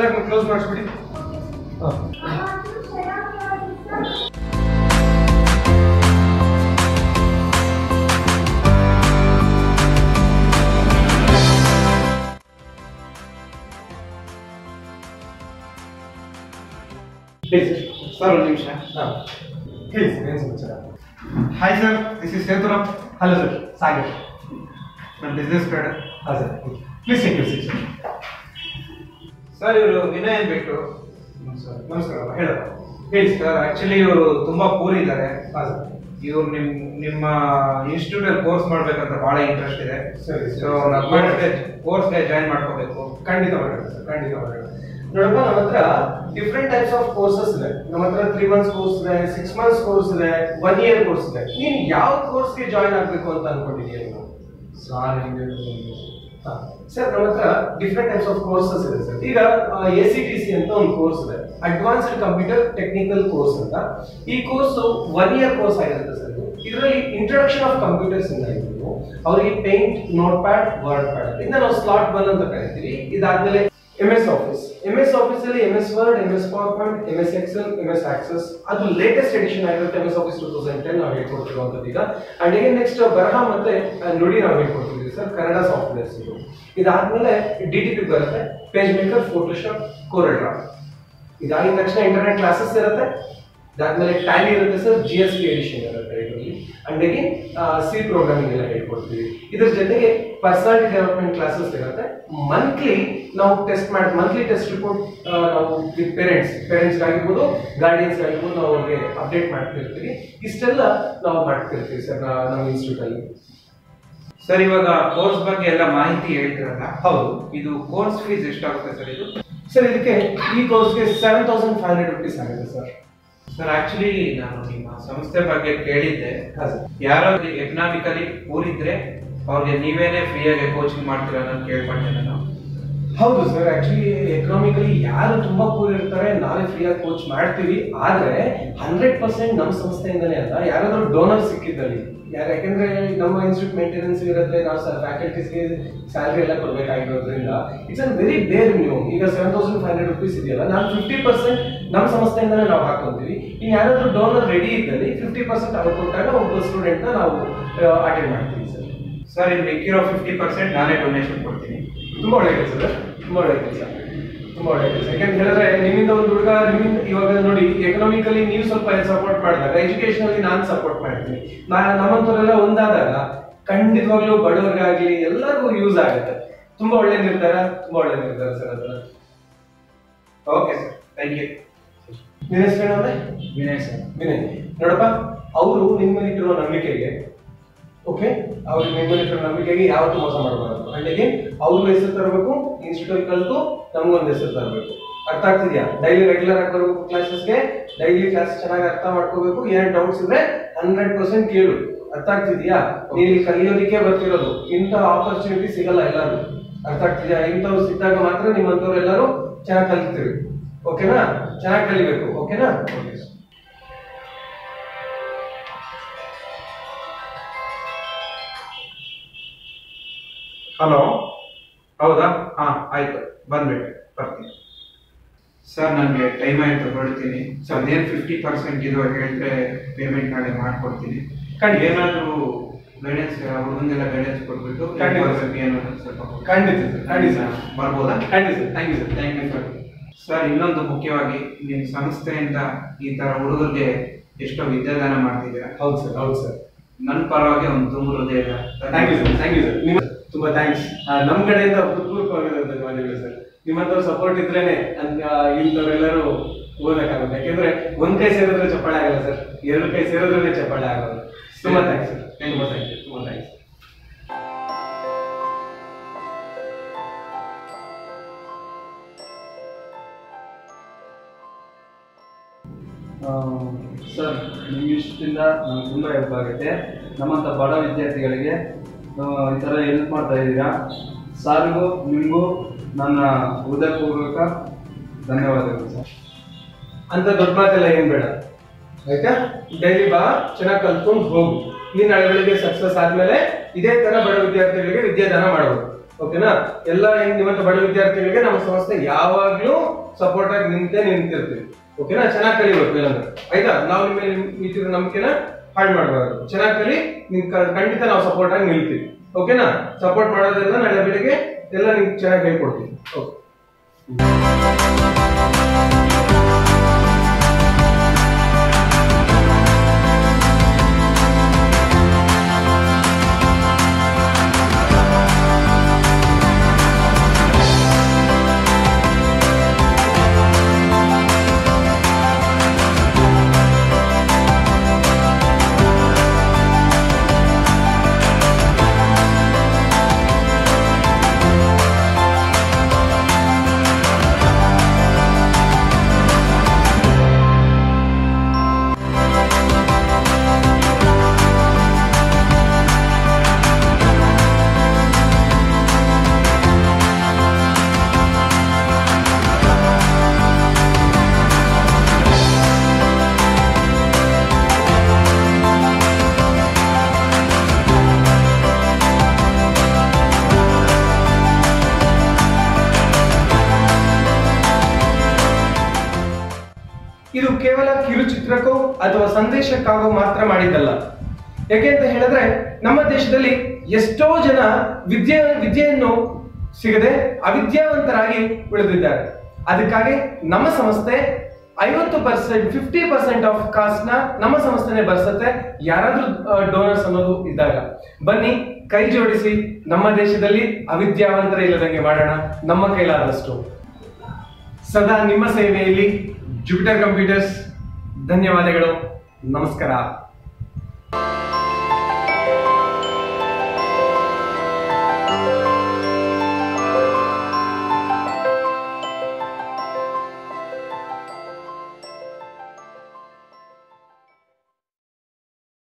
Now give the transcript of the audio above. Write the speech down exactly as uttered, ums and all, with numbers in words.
ಎಲ್ಲರನ್ನು close ಮಾಡಿಸ್ಬಿಡಿ. Sir ಒಂದು ನಿಮಿಷ. ಹಾಂ ಹೇಳಿ ಸರ್, ಏನು ಸಮಾಚಾರ? Hi sir, this is Sethuram. Hello sir, Sagar, ನನ್ನ ಬಿಸ್ನೆಸ್ ಕಾರ್ಡ್. ಹಾಂ sir, please take you seat. Sir ಇವರು ವಿನಯ್ ಅನ್ಬಿಟ್ಟು. ಸರ್ ನಮಸ್ಕಾರ, ಹೇಳಪ್ಪ. ಹೇಳಿ ಸರ್, ಆಕ್ಚುಲಿ ಇವರು ತುಂಬಾ ಪೂರ್ ಇದ್ದಾರೆ. ಹಾಂ ಸರ್, ಇವ್ರು ನಿಮ್ ನಿಮ್ಮ ಇನ್ಸ್ಟಿಟ್ಯೂಟ್ ಅಲ್ಲಿ ಕೋರ್ಸ್ ಮಾಡ್ಬೇಕಂತ ಬಹಳ ಇಂಟ್ರೆಸ್ಟ್ ಇದೆ. ಸರಿ ಸೊ ಕೋರ್ಸ್ಗೆ ಕೋರ್ಸ್ಗೆ ಜಾಯಿನ್ ಮಾಡ್ಕೋಬೇಕು. ಖಂಡಿತ ಮಾಡೋಣ ಸರ್, ಖಂಡಿತ ಮಾಡೋಣ. ನೋಡಪ್ಪ, ನಮ್ಮ ಹತ್ರ ಡಿಫ್ರೆಂಟ್ ಟೈಪ್ಸ್ ಆಫ್ ಕೋರ್ಸಸ್ ಇದೆ. ನಮ್ಮ ಹತ್ರ ತ್ರೀ ಮಂತ್ಸ್ ಕೋರ್ಸ್ ಇದೆ, ಸಿಕ್ಸ್ ಮಂತ್ಸ್ ಕೋರ್ಸ್ ಇದೆ, ಒನ್ ಇಯರ್ ಕೋರ್ಸ್ ಇದೆ. ನೀನು ಯಾವ ಕೋರ್ಸ್ಗೆ ಜಾಯಿನ್ ಆಗಬೇಕು ಅಂತ ಅನ್ಕೊಂಡಿದ್ದೀಯ ನೀನು? ಸರ್ ಸರ್, ನಮ್ಮ ಹತ್ರ ಡಿಫ್ರೆಂಟ್ ಟೈಪ್ಸ್ ಆಫ್ ಕೋರ್ಸಸ್ ಇದೆ ಸರ್. ಈಗ ಎ ಸಿ ಟಿ ಸಿ ಅಂತ ಒಂದು ಕೋರ್ಸ್ ಇದೆ, ಅಡ್ವಾನ್ಸ್ಡ್ ಕಂಪ್ಯೂಟರ್ ಟೆಕ್ನಿಕಲ್ ಕೋರ್ಸ್ ಅಂತ. ಈ ಕೋರ್ಸ್ ಒನ್ ಇಯರ್ ಕೋರ್ಸ್ ಆಗಿರುತ್ತೆ ಸರ್. ಇದರಲ್ಲಿ ಇಂಟ್ರೊಡಕ್ಷನ್ ಆಫ್ ಕಂಪ್ಯೂಟರ್ಸ್ ಇಂದ ಇದ್ದು ಅವರಿಗೆ Paint, Notepad, WordPad ಇಂದ ನಾವು ಸ್ಲಾಟ್ ಒನ್ ಅಂತ ಕರಿತೀವಿ. ಇದಾದ್ಮೇಲೆ M S Office, M S Office ಅಲ್ಲಿ M S Word, M S PowerPoint, M S Excel, M S Access, ಅದು ಲೇಟೆಸ್ಟ್ ಎಡಿಷನ್ ಆಗಿರುತ್ತೆ. M S Office two thousand ten ನಾವು ಹೇಳ್ಕೊಡ್ತಿರುವಂಥದ್ದು ಈಗ. ಅಂಡ್ ಈಗ ನೆಕ್ಸ್ಟ್ ಬರಹ ಮತ್ತೆ ನುಡಿ ನಾವು ಹೇಳ್ಕೊಡ್ತಿದ್ದೀವಿ ಸರ್, ಕನ್ನಡ ಸಾಫ್ಟ್ವೇರ್ಸ್ ಇದು. ಇದಾದ್ಮೇಲೆ ಡಿ ಟಿ ಪಿ ಬರುತ್ತೆ, PageMaker, Photoshop, Corel Draw. ಇದಾಗಿದ ತಕ್ಷಣ ಇಂಟರ್ನೆಟ್ ಕ್ಲಾಸಸ್ ಇರುತ್ತೆ. ಇದಾದ್ಮೇಲೆ ಟ್ಯಾಲಿ ಇರುತ್ತೆ sir, G S P edition ಇರುತ್ತೆ ಇದರಲ್ಲಿ. ಅಂಡ್ ಅಗೇನ್ ಸಿ ಪ್ರೋಗ್ರಾಮಿಂಗ್ ಎಲ್ಲ ಹೇಳ್ಕೊಡ್ತೀವಿ. ಇದ್ರ ಜೊತೆಗೆ ಪರ್ಸನಾಲಿಟಿ ಡೆವಲಪ್ಮೆಂಟ್ ಕ್ಲಾಸಸ್ ಇರುತ್ತೆ. ಮಂತ್ಲಿ ನಾವು ಟೆಸ್ಟ್ ಮಾಡಿ ಮಂತ್ಲಿ ಟೆಸ್ಟ್ ರಿಪೋರ್ಟ್ ನಾವು ವಿತ್ ಪೇರೆಂಟ್ಸ್ ಪೇರೆಂಟ್ಸ್ ಆಗಿರ್ಬೋದು, ಗಾರ್ಡಿಯನ್ಸ್ ಆಗಿರ್ಬೋದು, ನಾವು ಅವ್ರಿಗೆ ಅಪ್ಡೇಟ್ ಮಾಡ್ತಿರ್ತೀವಿ. ಇಷ್ಟೆಲ್ಲ ನಾವು ಮಾಡ್ತಿರ್ತೀವಿ ಸರ್ ನಮ್ಮ ಇನ್ಸ್ಟಿಟ್ಯೂಟ್ ಅಲ್ಲಿ. ಸರ್ ಇವಾಗ ಕೋರ್ಸ್ ಬಗ್ಗೆ ಎಲ್ಲ ಮಾಹಿತಿ ಹೇಳ್ತಿರಲ್ಲ, ಹೌದು. ಇದು ಕೋರ್ಸ್ ಫೀಸ್ ಎಷ್ಟಾಗುತ್ತೆ ಸರ್ ಇದು? ಸರ್ ಇದಕ್ಕೆ ಈ ಕೋರ್ಸ್ಗೆ seven thousand five hundred rupees ಆಗುತ್ತೆ ಸರ್. ಸರ್ ಆಕ್ಚುಲಿ ನಾನು ನಿಮ್ಮ ಸಂಸ್ಥೆ ಬಗ್ಗೆ ಕೇಳಿದ್ದೆ. ಹಾಂ ಸರ್. ಯಾರಾದ್ರೂ ಎಕನಾಮಿಕಲಿ ಊರಿದ್ರೆ ಅವ್ರಿಗೆ ನೀವೇನೆ ಫ್ರೀಯಾಗಿ ಕೋಚಿಂಗ್ ಮಾಡ್ತೀರಾ ಅನ್ನೋದು ಕೇಳ್ಪಟ್ಟೆ ನಾನು. ಹೌದು ಸರ್, ಆಕ್ಚುಲಿ ಎಕನಾಮಿಕಲಿ ಯಾರು ತುಂಬಾ ಪೂರ್ ಇರ್ತಾರೆ ನಾವೇ ಫ್ರೀಯಾಗಿ ಕೋಚ್ ಮಾಡ್ತೀವಿ. ಆದ್ರೆ ಹಂಡ್ರೆಡ್ ಪರ್ಸೆಂಟ್ ನಮ್ಮ ಸಂಸ್ಥೆಯಿಂದನೇ ಅಲ್ಲ, ಯಾರಾದ್ರೂ ಡೋನರ್ ಸಿಕ್ಕಿದ್ದಲ್ಲಿ ಯಾರು, ಯಾಕಂದ್ರೆ ನಮ್ಮ ಇನ್ಸ್ಟಿಟ್ಯೂಟ್ ಮೇಂಟೆನೆನ್ಸ್ ಇರುತ್ತೆ, ನಾವು ಫ್ಯಾಕಲ್ಟೀಸ್ಗೆ ಸ್ಯಾಲರಿ ಎಲ್ಲ ಕೊಡಬೇಕಾಗಿರೋದ್ರಿಂದ it's an very bare minimum. ಈಗ seven thousand five hundred rupees ಇದೆಯಲ್ಲ, ನಾನು ಫಿಫ್ಟಿ ಪರ್ಸೆಂಟ್ ನಮ್ಮ ಸಂಸ್ಥೆಯಿಂದನೇ ನಾವು ಹಾಕೊಂತೀವಿ. ಇನ್ನು ಯಾರಾದ್ರೂ ಡೋನರ್ ರೆಡಿ ಇದ್ದಲ್ಲಿ ಫಿಫ್ಟಿ ಪರ್ಸೆಂಟ್ ಅವ್ರು ಕೊಟ್ಟಾಗ ಒಬ್ಬ ಸ್ಟೂಡೆಂಟ್ನ ನಾವು ಅಟೆಂಡ್ ಮಾಡ್ತೀವಿ ಸರ್. ಸರ್ ಇನ್ನು ಮಿಕ್ಕಿರೋ ಫಿಫ್ಟಿ ಪರ್ಸೆಂಟ್ ನಾನೇ ಡೊನೇಷನ್ ಕೊಡ್ತೀನಿ. ತುಂಬಾ ಒಳ್ಳೆ ಕೆಲಸ ಸರ್, ತುಂಬಾ ಒಳ್ಳೆ ಕೆಲಸ, ತುಂಬಾ ಒಳ್ಳೆ ಕೆಲಸ. ಯಾಕಂತ ಹೇಳಿದ್ರೆ ನಿಮ್ಮಿಂದ ಒಂದು ಹುಡುಗ ನಿಮ್ಮಿಂದ ಇವಾಗ ನೋಡಿ, ಎಕನಾಮಿಕಲಿ ನೀವು ಸ್ವಲ್ಪ ಸಪೋರ್ಟ್ ಮಾಡಿದಾಗ ಎಜುಕೇಶನಲ್ಲಿ ನಾನು ಸಪೋರ್ಟ್ ಮಾಡ್ತೀನಿ. ನಾ ನಮ್ಮಂತವರೆಲ್ಲ ಒಂದಾದಾಗ ಖಂಡಿತವಾಗ್ಲೂ ಬಡವರಿಗಾಗ್ಲಿ ಎಲ್ಲರಿಗೂ ಯೂಸ್ ಆಗುತ್ತೆ. ತುಂಬಾ ಒಳ್ಳೆ ನಿರ್ಧಾರ, ತುಂಬಾ ಒಳ್ಳೆ ನಿರ್ಧಾರ ಸರ್ ಅದನ್ನ. Okay sir, thank you. ನಿನ್ನ ಹೆಸರೇನಂದ್ರೆ? ವಿನಯ್ ಸರ್. ವಿನಯ್, ನೋಡಪ್ಪ, ಅವರು ನಿಮ್ಮ ಮೇಲೆ ಇಟ್ಟಿರೋ ನಂಬಿಕೆಗೆ, ಓಕೆ, ಅವ್ರಿಗೆ ನಿಮ್ಮ ಮೇಲೆ ಇಟ್ಟಿರೋ ನಂಬಿಕೆಗೆ ಯಾವತ್ತೂ ಮೋಸ ಮಾಡಬಾರದು. ಅಂಡಿಗೆ ಅವ್ರಿಗೂ ಹೆಸರು ತರಬೇಕು, ಇನ್ಸ್ಟಿಟ್ಯೂಟ್ ಕಲಿತು ನಮಗೊಂದು ಹೆಸರು ತರಬೇಕು. ಅರ್ಥ ಆಗ್ತಿದ್ಯಾ? ಡೈಲಿ ರೆಗ್ಯುಲರ್ ಆಗಿ ಬರಬೇಕು ಕ್ಲಾಸಸ್ಗೆ, ಡೈಲಿ ಕ್ಲಾಸ್ ಚೆನ್ನಾಗಿ ಅರ್ಥ ಮಾಡ್ಕೋಬೇಕು. ಏನ್ ಡೌಟ್ಸ್ ಇದ್ರೆ ಹಂಡ್ರೆಡ್ ಪರ್ಸೆಂಟ್ ಕೇಳು. ಅರ್ಥ ಆಗ್ತಿದ್ಯಾ? ನೀವು ಕಲಿಯೋದಕ್ಕೆ ಬರ್ತಿರೋದು, ಇಂಥ ಆಪರ್ಚುನಿಟಿ ಸಿಗಲ್ಲ ಎಲ್ಲರೂ. ಅರ್ಥ ಆಗ್ತಿದ್ಯಾ? ಇಂಥವ್ರು ಸಿಕ್ಕಾಗ ಮಾತ್ರ ನಿಮ್ಮಂಥವ್ರು ಎಲ್ಲರೂ ಚೆನ್ನಾಗಿ ಕಲಿತೀವಿ. ಓಕೆನಾ? ಚೆನ್ನಾಗಿ ಕಲಿಬೇಕು. ಓಕೆನಾ? ಓಕೆ. ಹಲೋ, ಹೌದಾ? ಹಾ ಆಯ್ತು, ಬಂದ್ಬಿಟ್ಟೆ, ಬರ್ತೀನಿ ಸರ್. ನನಗೆ ಟೈಮ್ ಆಯ್ತು, ಹೊರಡ್ತೀನಿ. ಸೊ ಅದೇನು ಫಿಫ್ಟಿ ಪರ್ಸೆಂಟ್ ಇದು ಹೇಳಿದ್ರೆ ಪೇಮೆಂಟ್ ನಾಳೆ ಮಾಡ್ಕೊಡ್ತೀನಿ. ಖಂಡಿತ ಏನಾದರೂ ಗೈಡೆನ್ಸ್, ಹುಡುಗಂಗೆಲ್ಲ ಗೈಡೆನ್ಸ್ ಕೊಟ್ಬಿಟ್ಟು ಏನಾದ್ರು ಸ್ವಲ್ಪ ಖಂಡಿತ ಸರ್, ಖಂಡಿತ ಬರ್ಬೋದಾ? ಖಂಡಿತ sir. Thank you sir, thank you sir. Sir ಇನ್ನೊಂದು ಮುಖ್ಯವಾಗಿ, ನಿಮ್ಮ ಸಂಸ್ಥೆಯಿಂದ ಈ ಥರ ಹುಡುಗರಿಗೆ ಎಷ್ಟೋ ವಿದ್ಯಾದಾನ ಮಾಡ್ತಿದ್ದೀರಾ. ಹೌದು ಸರ್, ಹೌದು ಸರ್. ನನ್ನ ಪರವಾಗಿ ಒಂದು ತುಂಬ ಹೃದಯ. Thank you sir, thank you sir. ನಿಮ್ಮ ತುಂಬಾ ಥ್ಯಾಂಕ್ಸ್. ನಮ್ಮ ಕಡೆಯಿಂದ ಹೃತ್ಪೂರ್ವಕವಾಗಿರುವಂತ ಧನ್ಯವಾದಗಳು ಸರ್. ನಿಮ್ಮಂಥವ್ರ ಸಪೋರ್ಟ್ ಇದ್ರೇನೆ ಇಂಥವ್ರೆಲ್ಲರೂ ಓದಕ್ಕಾಗುತ್ತೆ. ಯಾಕೆಂದ್ರೆ ಒಂದ್ ಕೈ ಸೇರಿದ್ರೆ ಚಪ್ಪಾಳೆ ಆಗಲ್ಲ ಸರ್, ಎರಡು ಕೈ ಸೇರಿದ್ರೆ ಚಪ್ಪಾಳೆ ಆಗೋದು. ತುಂಬಾ ಥ್ಯಾಂಕ್ಸ್ ಸರ್, ತುಂಬಾ ಥ್ಯಾಂಕ್ ಯು, ತುಂಬಾ ಥ್ಯಾಂಕ್ಸ್. ಸರ್, ನಿಮ್ಮ ಇಷ್ಟದಿಂದ ನಮ್ಗೆ ತುಂಬ ಹೆಲ್ಪ್ ಆಗುತ್ತೆ. ನಮ್ಮಂಥ ಬಡ ವಿದ್ಯಾರ್ಥಿಗಳಿಗೆ ಈ ಥರ ಹೆಲ್ಪ್ ಮಾಡ್ತಾ ಇದ್ದೀರಾ. ಸಾರಿಗೂ ನಿಮಗೂ ನನ್ನ ಹೃದಯಪೂರ್ವಕ ಧನ್ಯವಾದಗಳು ಸರ್. ಅಂತ ದೊಡ್ಡ ಮಾತೆಲ್ಲ ಏನ್ ಬೇಡ, ಆಯ್ತಾ? ಡೈಲಿ ಬಾ, ಚೆನ್ನಾಗಿ ಕಲ್ತ್ಕೊಂಡು ಹೋಗು. ನೀನ್ ನಾಳೆ ಬೆಳಿಗ್ಗೆ ಸಕ್ಸಸ್ ಆದ್ಮೇಲೆ ಇದೇ ತರ ಬಡ ವಿದ್ಯಾರ್ಥಿಗಳಿಗೆ ವಿದ್ಯಾದಾನ ಮಾಡಬಹುದು. ಓಕೆನಾ. ಎಲ್ಲ ನಿಮ್ಮಂತ ಬಡ ವಿದ್ಯಾರ್ಥಿಗಳಿಗೆ ನಮ್ಮ ಸಂಸ್ಥೆ ಯಾವಾಗ್ಲೂ ಸಪೋರ್ಟ್ ಆಗಿ ನಿಂತೇ ನಿಂತಿರ್ತೀವಿ. ಓಕೆನಾ. ಚೆನ್ನಾಗಿ ಕಲಿಬೇಕು ಎಲ್ಲ, ಆಯ್ತಾ. ನಾವು ನಿಮ್ಮ ನಿಂತಿರೋ ನಂಬಿಕೆನ ಹಾಳು ಮಾಡಬಾರ್ದು. ಚೆನ್ನಾಗಿ ಕಲಿ, ನಿಮ್ ಖಂಡಿತ ನಾವು ಸಪೋರ್ಟ್ ಆಗಿ ನಿಲ್ತೀವಿ. ಓಕೆನಾ. ಸಪೋರ್ಟ್ ಮಾಡೋದ್ರಿಂದ ನಾಳೆ ಬೆಳಿಗ್ಗೆ ಎಲ್ಲ ನಿಮ್ಗೆ ಚೆನ್ನಾಗಿ ಹೇಳ್ಕೊಡ್ತೀವಿ. ಓಕೆ. ಇದು ಕೇವಲ ಕಿರುಚಿತ್ರಕ್ಕೋ ಅಥವಾ ಸಂದೇಶಕ್ಕಾಗೋ ಮಾತ್ರ ಮಾಡಿದ್ದಲ್ಲ. ಯಾಕೆ ಅಂತ ಹೇಳಿದ್ರೆ ನಮ್ಮ ದೇಶದಲ್ಲಿ ಎಷ್ಟೋ ಜನ ವಿದ್ಯೆ ವಿದ್ಯೆಯನ್ನು ಸಿಗದೆ ಅವಿದ್ಯಾವಂತರಾಗಿ ಉಳಿದಿದ್ದಾರೆ. ಅದಕ್ಕಾಗಿ ನಮ್ಮ ಸಂಸ್ಥೆ ಐವತ್ತು percent fifty percent of cost ನ ನಮ್ಮ ಸಂಸ್ಥೆನೆ ಬರ್ಸತ್ತೆ, ಯಾರಾದ್ರೂ ಡೋನರ್ಸ್ ಅನ್ನೋದು ಇದ್ದಾಗ. ಬನ್ನಿ, ಕೈ ಜೋಡಿಸಿ ನಮ್ಮ ದೇಶದಲ್ಲಿ ಅವಿದ್ಯಾವಂತರ ಇಲ್ಲದಂಗೆ ಮಾಡೋಣ ನಮ್ಮ ಕೈಲಾದಷ್ಟು. ಸದಾ ನಿಮ್ಮ ಸೇವೆಯಲ್ಲಿ ಜುಪಿಟರ್ ಕಂಪ್ಯೂಟರ್ಸ್. ಧನ್ಯವಾದಗಳು. ನಮಸ್ಕಾರ.